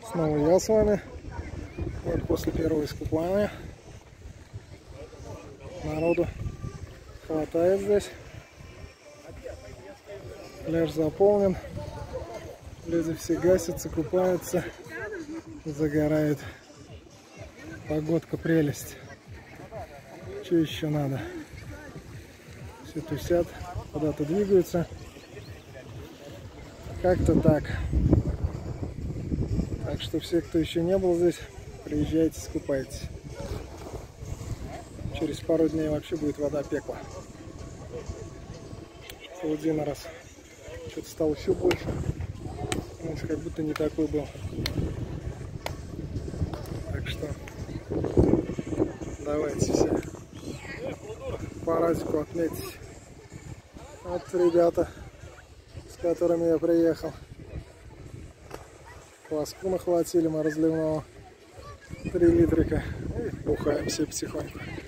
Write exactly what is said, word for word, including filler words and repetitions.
Снова я с вами. Вот после первого искупания. Народу хватает здесь. Пляж заполнен. Люди все гасятся, купаются, загорают. Погодка прелесть. Что еще надо? Все тусят, куда-то двигаются. Как-то так. Так что все, кто еще не был здесь, приезжайте, скупайтесь. Через пару дней вообще будет вода пекла. Один раз что-то стало еще больше. Раньше как будто не такой был. Так что давайте все по радику отметьте. Вот ребята, с которыми я приехал. Кваску нахватили мы разливного. Три литрика. И бухаем все потихоньку.